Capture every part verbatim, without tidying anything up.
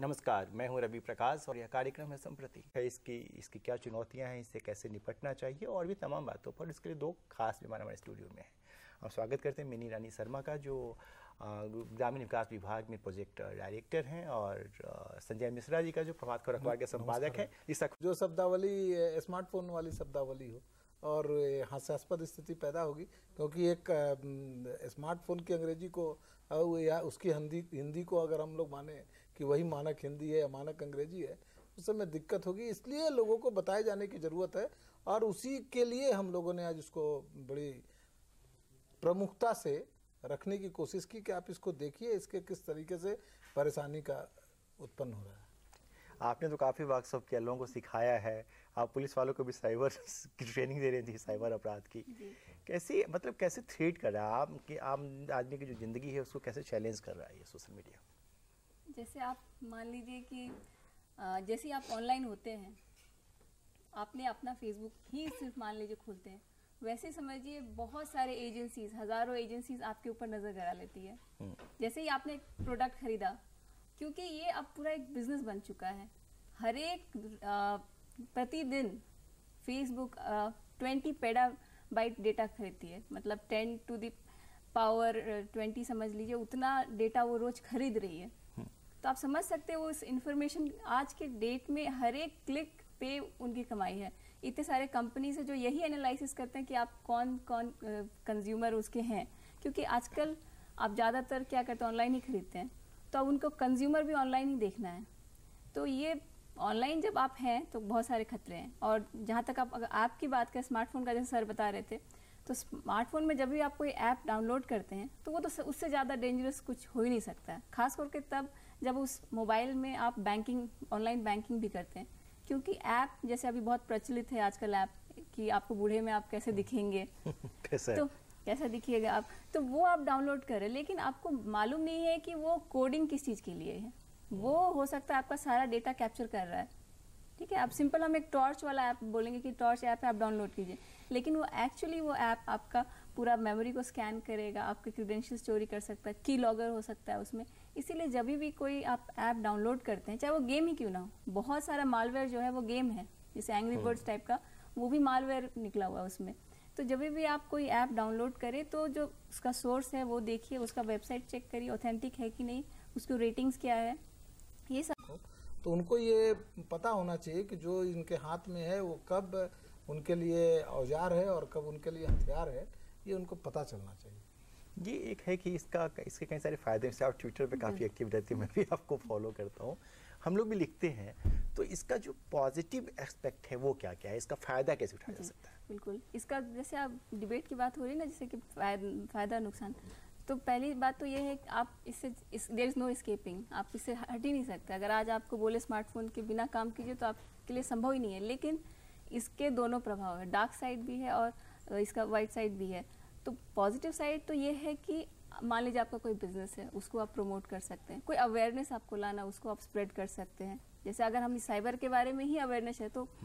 नमस्कार, मैं हूं रवि प्रकाश और यह कार्यक्रम है संप्रति। इसकी इसकी क्या चुनौतियां हैं, इससे कैसे निपटना चाहिए और भी तमाम बातों पर इसके लिए दो खास मेहमान हमारे स्टूडियो में हैं। हम स्वागत करते हैं मिनी रानी शर्मा का, जो ग्रामीण विकास विभाग में प्रोजेक्ट डायरेक्टर हैं, और संजय मिश्रा जी का, जो प्रभात खबर अखबार के संपादक हैं। इस जो शब्दावली स्मार्टफोन वाली शब्दावली हो और हास्यास्पद स्थिति पैदा होगी, क्योंकि एक स्मार्टफोन की अंग्रेजी को या उसकी हिंदी हिंदी को अगर हम लोग माने कि वही मानक हिंदी है या मानक अंग्रेजी है, उस समय दिक्कत होगी। इसलिए लोगों को बताए जाने की ज़रूरत है और उसी के लिए हम लोगों ने आज उसको बड़ी प्रमुखता से रखने की कोशिश की कि आप इसको देखिए, इसके किस तरीके से परेशानी का उत्पन्न हो रहा है। आपने तो काफ़ी वर्कशॉप किया, लोगों को सिखाया है, आप पुलिस वालों को भी साइबर की ट्रेनिंग दे रही थी, साइबर अपराध की। कैसे मतलब कैसे थ्रेट कर रहा है आप कि आम आदमी की जो ज़िंदगी है उसको कैसे चैलेंज कर रहा है ये सोशल मीडिया? जैसे आप मान लीजिए कि जैसे आप ऑनलाइन होते हैं, आपने अपना फेसबुक ही सिर्फ मान लीजिए खोलते हैं, वैसे समझिए बहुत सारे एजेंसीज, हज़ारों एजेंसीज आपके ऊपर नज़र गड़ा लेती है। जैसे ही आपने एक प्रोडक्ट खरीदा, क्योंकि ये अब पूरा एक बिजनेस बन चुका है। हर एक प्रतिदिन फेसबुक ट्वेंटी पेटाबाइट डेटा खरीदती है, मतलब ten to the power twenty समझ लीजिए, उतना डेटा वो रोज खरीद रही है। तो आप समझ सकते हो उस इंफॉर्मेशन आज के डेट में हर एक क्लिक पे उनकी कमाई है। इतने सारे कंपनीज है जो यही एनालिसिस करते हैं कि आप कौन कौन कंज्यूमर उसके हैं, क्योंकि आजकल आप ज़्यादातर क्या करते हैं, ऑनलाइन ही खरीदते हैं, तो अब उनको कंज्यूमर भी ऑनलाइन ही देखना है। तो ये ऑनलाइन जब आप हैं तो बहुत सारे खतरे हैं। और जहाँ तक आप अगर ऐप की बात करें, स्मार्टफोन का जैसे सर बता रहे थे, तो स्मार्टफोन में जब भी आप कोई ऐप डाउनलोड करते हैं तो वो तो उससे ज़्यादा डेंजरस कुछ हो ही नहीं सकता है, खास करके तब जब उस मोबाइल में आप बैंकिंग, ऑनलाइन बैंकिंग भी करते हैं। क्योंकि ऐप जैसे अभी बहुत प्रचलित है आजकल ऐप कि आपको बूढ़े में आप कैसे दिखेंगे, तो कैसा दिखिएगा आप, तो वो आप डाउनलोड करें, लेकिन आपको मालूम नहीं है कि वो कोडिंग किस चीज़ के लिए है। वो हो सकता है आपका सारा डेटा कैप्चर कर रहा है, ठीक है। आप सिंपल हम एक टॉर्च वाला ऐप बोलेंगे कि टॉर्च ऐप है, आप डाउनलोड कीजिए, लेकिन वो एक्चुअली वो ऐप आपका पूरा मेमोरी को स्कैन करेगा, आपके क्रेडेंशियल्स चोरी कर सकता है, की लॉगर हो सकता है उसमें। इसीलिए जब भी कोई आप ऐप डाउनलोड करते हैं, चाहे वो गेम ही क्यों ना हो, बहुत सारा मालवेयर जो है वो गेम है, जैसे एंग्री बर्ड्स टाइप का, वो भी मालवेयर निकला हुआ है उसमें। तो जब भी आप कोई ऐप डाउनलोड करें तो जो उसका सोर्स है वो देखिए, उसका वेबसाइट चेक करिए ऑथेंटिक है कि नहीं, उसकी रेटिंग्स क्या है, ये सब। तो उनको ये पता होना चाहिए कि जो इनके हाथ में है वो कब उनके लिए औजार है और कब उनके लिए हथियार है, ये उनको पता चलना चाहिए। ये एक है कि इसका इसके कई सारे फायदे हैं। आप ट्विटर पे काफ़ी एक्टिव रहते हैं, मैं भी आपको फॉलो करता हूँ, हम लोग भी लिखते हैं, तो इसका जो पॉजिटिव एस्पेक्ट है वो क्या क्या है, इसका फ़ायदा कैसे उठाया जा सकता है? बिल्कुल, इसका जैसे आप डिबेट की बात हो रही है ना, जैसे कि फ़ायदा नुकसान, तो पहली बात तो ये है कि आप इससे इस देयर इज़ नो एस्केपिंग, आप इससे हट ही नहीं सकते। अगर आज आपको बोले स्मार्टफोन के बिना काम कीजिए तो आपके लिए संभव ही नहीं है। लेकिन इसके दोनों प्रभाव है, डार्क साइड भी है और इसका वाइट साइड भी है। तो पॉजिटिव साइड तो ये है कि मान लीजिए आपका कोई बिजनेस है, उसको आप प्रमोट कर सकते हैं, कोई अवेयरनेस आपको लाना, उसको आप स्प्रेड कर सकते हैं। जैसे अगर हम साइबर के बारे में ही अवेयरनेस है तो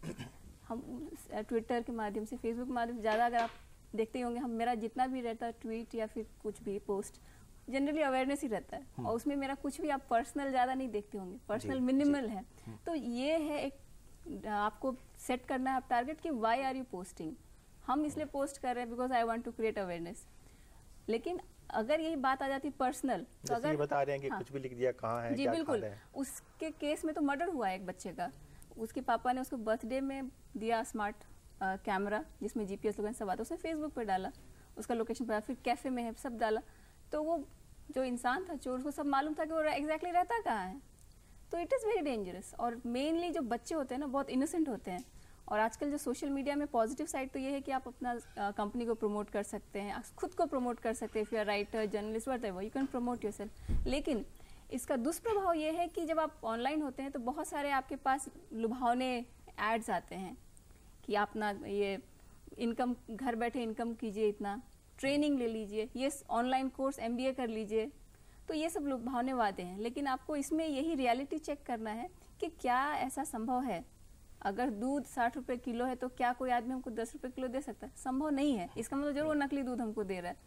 हम ट्विटर के माध्यम से, फेसबुक के माध्यम से ज़्यादा, अगर आप देखते ही होंगे, हम मेरा जितना भी रहता है ट्वीट या फिर कुछ भी पोस्ट, जनरली अवेयरनेस ही रहता है, और उसमें मेरा कुछ भी आप पर्सनल ज़्यादा नहीं देखते होंगे, पर्सनल मिनिमल है। तो ये है एक आपको सेट करना है आप टारगेट कि वाई आर यू पोस्टिंग, हम इसलिए पोस्ट कर रहे हैं because I want to create awareness. लेकिन अगर यही बात आ जाती पर्सनल, तो अगर बता रहे हैं कि हाँ, कुछ भी लिख दिया, कहाँ है, जी क्या बिल्कुल, है। उसके केस में तो मर्डर हुआ है एक बच्चे का, उसके पापा ने उसको बर्थडे में दिया स्मार्ट कैमरा जिसमें जीपीएस लोकेशन सब आता, उसने फेसबुक पर डाला, उसका लोकेशन पर, फिर कैफे में है, सब डाला। तो वो जो इंसान था चोर, उसको सब मालूम था कि वो एग्जैक्टली रहता कहाँ है। तो इट इज़ वेरी डेंजरस। और मेनली जो बच्चे होते हैं ना, बहुत इनोसेंट होते हैं। और आजकल जो सोशल मीडिया में पॉजिटिव साइड तो ये है कि आप अपना कंपनी को प्रमोट कर सकते हैं, खुद को प्रमोट कर सकते हैं, if you are writer, journalist, whatever, you can promote yourself. लेकिन इसका दुष्प्रभाव ये है कि जब आप ऑनलाइन होते हैं तो बहुत सारे आपके पास लुभावने एड्स आते हैं कि आप ना ये इनकम, घर बैठे इनकम कीजिए, इतना ट्रेनिंग ले लीजिए, ये ऑनलाइन कोर्स एमबीए कर लीजिए। तो ये सब लुभावने वादे हैं, लेकिन आपको इसमें यही रियलिटी चेक करना है कि क्या ऐसा संभव है। अगर दूध साठ रुपए किलो है तो क्या कोई आदमी हमको दस रुपए किलो दे सकता है? संभव नहीं है। इसका मतलब जरूर नकली दूध हमको दे रहा है।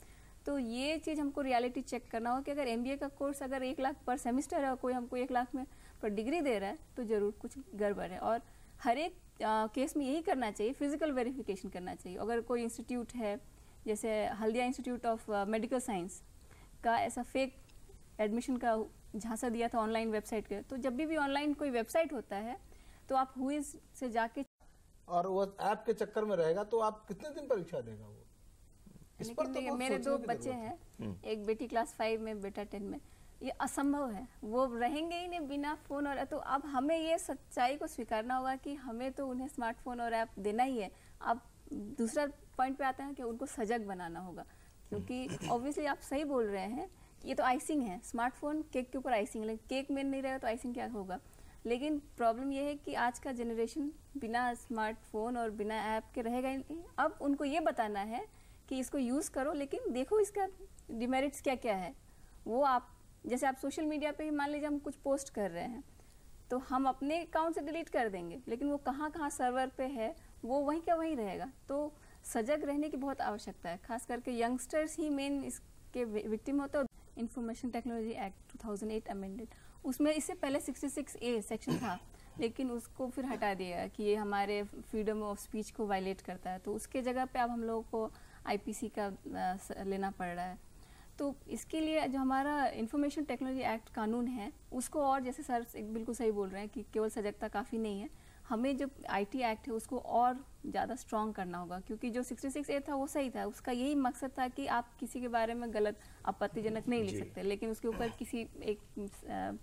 तो ये चीज़ हमको रियलिटी चेक करना होगा कि अगर एमबीए का कोर्स अगर एक लाख पर सेमेस्टर है और कोई हमको एक लाख में पर डिग्री दे रहा है तो ज़रूर कुछ गड़बड़ है। और हर एक केस में यही करना चाहिए, फिजिकल वेरिफिकेशन करना चाहिए। अगर कोई इंस्टीट्यूट है जैसे Haldia institute of medical science का ऐसा फेक एडमिशन का झांसा दिया था ऑनलाइन वेबसाइट के, तो जब भी भी ऑनलाइन कोई वेबसाइट होता है तो आप हुईज से जाके और वो ऐप के चक्कर में रहेगा तो आप कितने दिन परीक्षा देगा वो? इस पर तो बहुत मेरे दो सोचने की बच्चे जरूरत है। हैं, एक बेटी क्लास फाइव में, बेटा टेन में। ये असंभव है, वो रहेंगे ही नहीं बिना फोन और। तो अब हमें ये सच्चाई को स्वीकारना होगा कि हमें तो उन्हें स्मार्टफोन और ऐप देना ही है। अब दूसरा पॉइंट पे आता है कि उनको सजग बनाना होगा, क्योंकि ऑब्वियसली आप सही बोल रहे हैं, ये तो आइसिंग है, स्मार्टफोन केक के ऊपर आइसिंग है, केक में नहीं रहेगा तो आइसिंग क्या होगा। लेकिन प्रॉब्लम ये है कि आज का जनरेशन बिना स्मार्टफोन और बिना ऐप के रहेगा ही नहीं। अब उनको ये बताना है कि इसको यूज़ करो, लेकिन देखो इसका डिमेरिट्स क्या क्या है। वो आप जैसे आप सोशल मीडिया पे ही मान लीजिए हम कुछ पोस्ट कर रहे हैं तो हम अपने अकाउंट से डिलीट कर देंगे, लेकिन वो कहाँ कहाँ सर्वर पे है वो वहीं का वहीं रहेगा। तो सजग रहने की बहुत आवश्यकता है, खास करके यंगस्टर्स ही मेन इसके विक्टिम होते हैं। Information technology act two thousand eight amended, उसमें इससे पहले सिक्सटी सिक्स ए सेक्शन था, लेकिन उसको फिर हटा दिया कि ये हमारे फ्रीडम ऑफ स्पीच को वायलेट करता है। तो उसके जगह पे अब हम लोगों को आईपीसी का लेना पड़ रहा है। तो इसके लिए जो हमारा इंफॉर्मेशन टेक्नोलॉजी एक्ट कानून है उसको, और जैसे सर बिल्कुल सही बोल रहे हैं कि केवल सजगता काफ़ी नहीं है, हमें जो आईटी एक्ट है उसको और ज़्यादा स्ट्रॉन्ग करना होगा। क्योंकि जो सिक्सटी सिक्स ए था वो सही था, उसका यही मकसद था कि आप किसी के बारे में गलत आपत्तिजनक नहीं लिख सकते, लेकिन उसके ऊपर किसी एक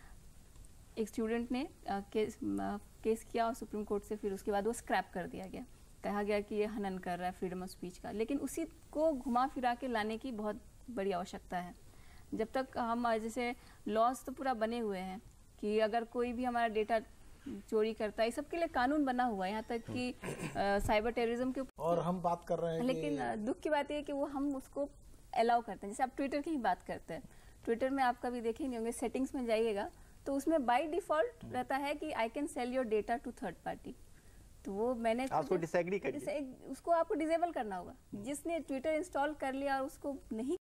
एक स्टूडेंट ने केस केस किया और सुप्रीम कोर्ट से फिर उसके बाद वो स्क्रैप कर दिया गया, कहा गया कि ये हनन कर रहा है फ्रीडम ऑफ स्पीच का। लेकिन उसी को घुमा फिरा के लाने की बहुत बड़ी आवश्यकता है। जब तक हम जैसे लॉज तो पूरा बने हुए हैं कि अगर कोई भी हमारा डेटा चोरी करता है, इस सब के लिए कानून बना हुआ है, यहाँ तक कि साइबर टेररिज्म के ऊपर और हम बात कर रहे हैं। लेकिन कि... दुख की बात यह है कि वो हम उसको अलाउ करते हैं। जैसे आप ट्विटर की ही बात करते हैं, ट्विटर में आप कभी देखे नहीं होंगे, सेटिंग्स में जाइएगा तो उसमें बाय डिफॉल्ट रहता है कि I can sell your data to third party. तो वो मैंने आपको डिसएग्री करिए, उसको आपको डिसेबल करना होगा। जिसने ट्विटर इंस्टॉल कर लिया और उसको नहीं